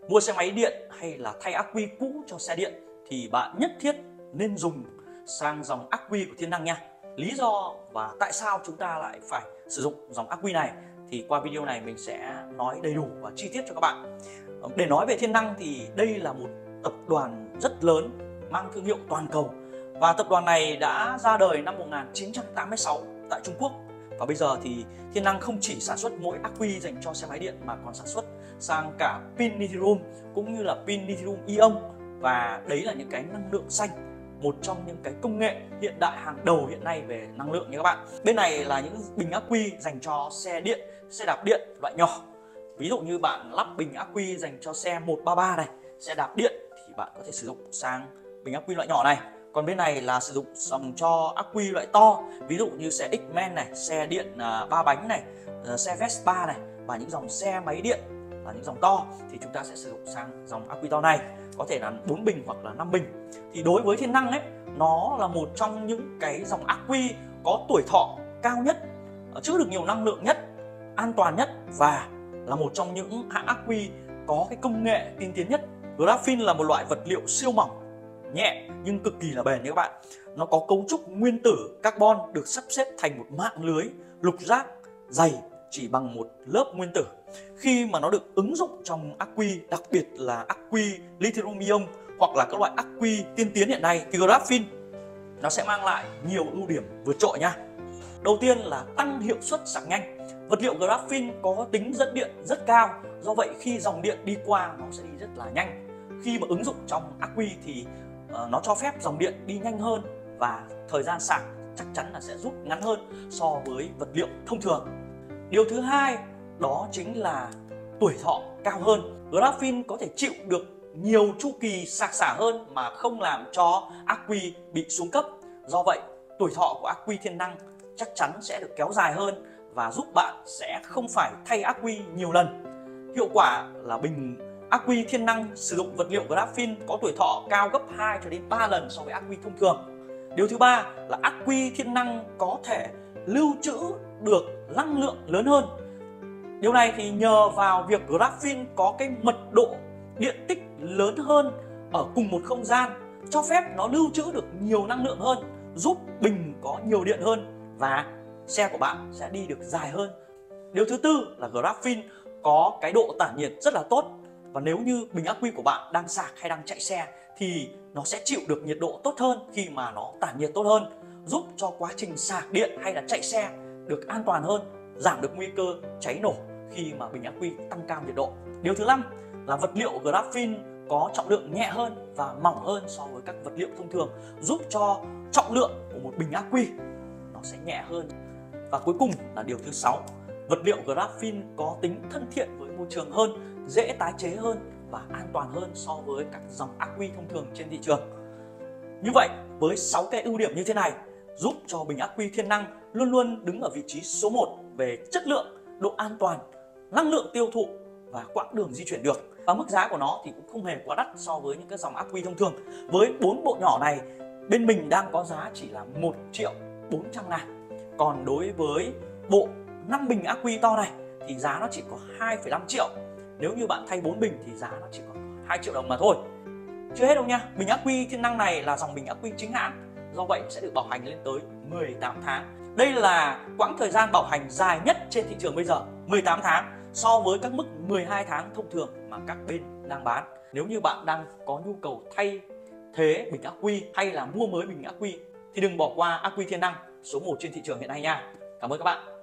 Mua xe máy điện hay là thay ắc quy cũ cho xe điện thì bạn nhất thiết nên dùng sang dòng ắc quy của Thiên Năng nha. Lý do và tại sao chúng ta lại phải sử dụng dòng ắc quy này thì qua video này mình sẽ nói đầy đủ và chi tiết cho các bạn. Để nói về Thiên Năng thì đây là một tập đoàn rất lớn mang thương hiệu toàn cầu, và tập đoàn này đã ra đời năm 1986 tại Trung Quốc. Và bây giờ thì Thiên Năng không chỉ sản xuất mỗi ắc quy dành cho xe máy điện mà còn sản xuất sang cả pin lithium cũng như là pin lithium ion, và đấy là những cái năng lượng xanh, một trong những cái công nghệ hiện đại hàng đầu hiện nay về năng lượng nha các bạn. Bên này là những bình ắc quy dành cho xe điện, xe đạp điện loại nhỏ. Ví dụ như bạn lắp bình ắc quy dành cho xe 133 này, xe đạp điện thì bạn có thể sử dụng sang bình ắc quy loại nhỏ này. Còn bên này là sử dụng dòng cho ắc quy loại to, ví dụ như xe X-Men này, xe điện 3 bánh này, xe Vespa này, và những dòng xe máy điện là những dòng to thì chúng ta sẽ sử dụng sang dòng ắc quy to này, có thể là 4 bình hoặc là 5 bình. Thì đối với Thiên Năng ấy, nó là một trong những cái dòng ắc quy có tuổi thọ cao nhất, trữ được nhiều năng lượng nhất, an toàn nhất, và là một trong những hãng ắc quy có cái công nghệ tiên tiến nhất. Graphene là một loại vật liệu siêu mỏng, nhẹ nhưng cực kỳ là bền nha các bạn. Nó có cấu trúc nguyên tử carbon được sắp xếp thành một mạng lưới lục giác dày chỉ bằng một lớp nguyên tử. Khi mà nó được ứng dụng trong ắc quy, đặc biệt là ắc quy lithium ion hoặc là các loại ắc quy tiên tiến hiện nay, thì Graphene nó sẽ mang lại nhiều ưu điểm vượt trội nha. Đầu tiên là tăng hiệu suất sạc nhanh. Vật liệu Graphene có tính dẫn điện rất cao, do vậy khi dòng điện đi qua nó sẽ đi rất là nhanh. Khi mà ứng dụng trong ắc quy thì nó cho phép dòng điện đi nhanh hơn, và thời gian sạc chắc chắn là sẽ rút ngắn hơn so với vật liệu thông thường. Điều thứ hai đó chính là tuổi thọ cao hơn. Graphene có thể chịu được nhiều chu kỳ sạc xả hơn mà không làm cho ắc quy bị xuống cấp. Do vậy, tuổi thọ của ắc quy Thiên Năng chắc chắn sẽ được kéo dài hơn và giúp bạn sẽ không phải thay ắc quy nhiều lần. Hiệu quả là bình ắc quy Thiên Năng sử dụng vật liệu Graphene có tuổi thọ cao gấp 2 cho đến 3 lần so với ắc quy thông thường. Điều thứ ba là ắc quy Thiên Năng có thể lưu trữ được năng lượng lớn hơn. Điều này thì nhờ vào việc Graphene có cái mật độ điện tích lớn hơn ở cùng một không gian, cho phép nó lưu trữ được nhiều năng lượng hơn, giúp bình có nhiều điện hơn và xe của bạn sẽ đi được dài hơn. Điều thứ tư là Graphene có cái độ tản nhiệt rất là tốt, và nếu như bình ắc quy của bạn đang sạc hay đang chạy xe thì nó sẽ chịu được nhiệt độ tốt hơn khi mà nó tản nhiệt tốt hơn, giúp cho quá trình sạc điện hay là chạy xe được an toàn hơn, giảm được nguy cơ cháy nổ khi mà bình ắc quy tăng cao nhiệt độ. Điều thứ năm là vật liệu Graphene có trọng lượng nhẹ hơn và mỏng hơn so với các vật liệu thông thường, giúp cho trọng lượng của một bình ắc quy nó sẽ nhẹ hơn. Và cuối cùng là điều thứ sáu, vật liệu Graphene có tính thân thiện với môi trường hơn, dễ tái chế hơn và an toàn hơn so với các dòng ắc quy thông thường trên thị trường. Như vậy, với 6 cái ưu điểm như thế này giúp cho bình ắc quy Thiên Năng luôn luôn đứng ở vị trí số 1 về chất lượng, độ an toàn, năng lượng tiêu thụ và quãng đường di chuyển được. Và mức giá của nó thì cũng không hề quá đắt so với những cái dòng ắc quy thông thường. Với 4 bộ nhỏ này, bên mình đang có giá chỉ là 1.400.000. Còn đối với bộ 5 bình ắc quy to này thì giá nó chỉ có 2,5 triệu. Nếu như bạn thay 4 bình thì giá nó chỉ có 2 triệu đồng mà thôi. Chưa hết đâu nha, bình ắc quy Thiên Năng này là dòng bình ắc quy chính hãng, do vậy sẽ được bảo hành lên tới 18 tháng. Đây là quãng thời gian bảo hành dài nhất trên thị trường bây giờ, 18 tháng so với các mức 12 tháng thông thường mà các bên đang bán. Nếu như bạn đang có nhu cầu thay thế bình ắc quy hay là mua mới bình ắc quy thì đừng bỏ qua ắc quy Thiên Năng số 1 trên thị trường hiện nay nha. Cảm ơn các bạn.